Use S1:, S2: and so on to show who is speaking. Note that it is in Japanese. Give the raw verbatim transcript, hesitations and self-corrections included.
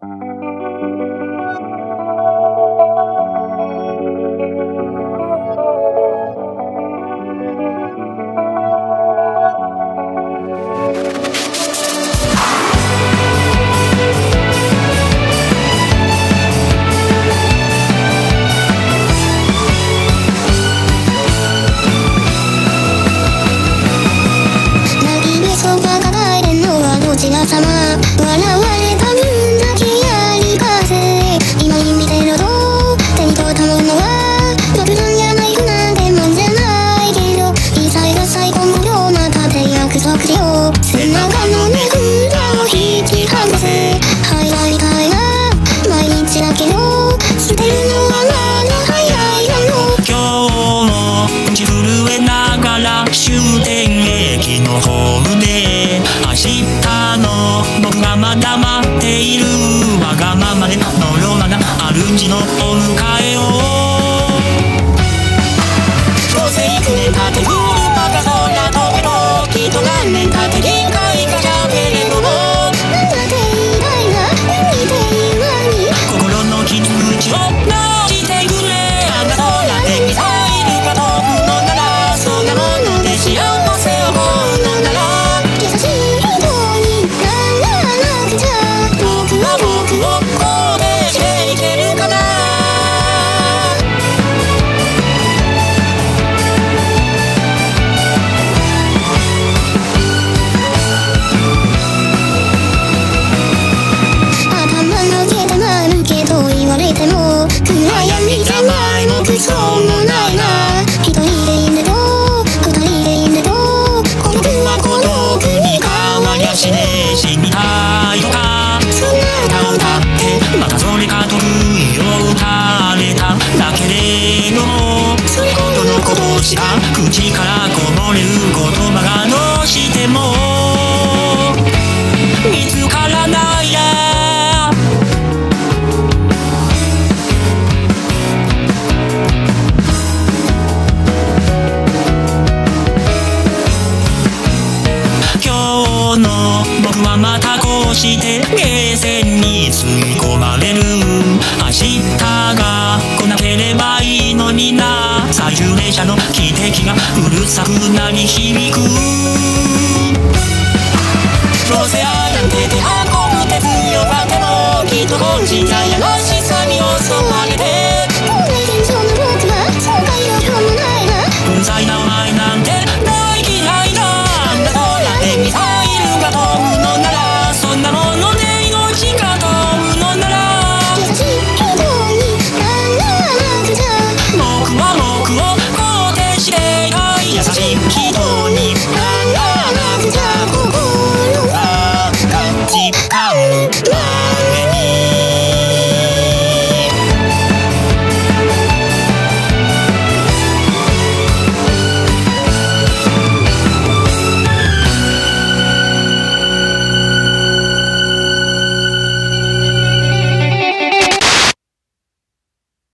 S1: 笑われた分だけやりかせ今に見てろと手に取ったものは特段やない不なんてもんじゃないけど異彩が最高無料な盾約束しよう背中の値札を引き剥がせハイライタイな毎日だけど捨てるのはまだ早いだろう
S2: 今日も口震えながら終点駅のホームで明日の僕がまだ待っているわがままでのろまな主のお迎えをどうせ幾年経って車が空飛べろきっと何年経って限界が喋れるの
S1: なんだって言いたいな見ている間に
S2: 心の傷口を直してくれあんな空でミサイルが飛ぶのならそんなもので幸せを思うのなら
S1: 優しい人にならなくちゃ
S2: 僕は僕を肯定していけるかな
S1: 頭の毛で丸けと言われても暗闇じゃ前もクソもないな一人でいいんだと二人でいいんだと孤独は孤独に変わりゃしねえ
S2: 死にたいとか
S1: そんな
S2: 歌を歌ってまたそれかと不意を打たれただけれども
S1: それほ
S2: どのことしか口からこぼれる言葉がどうしても見つからないや今日の僕はまたこうしてゲーセンに吸い込まれる明日が来なければいいのにな最終列車の汽笛がうるさくなり響くどうせあなんて手運ぶ鉄よがてもきっと本心じゃやらしさに襲わ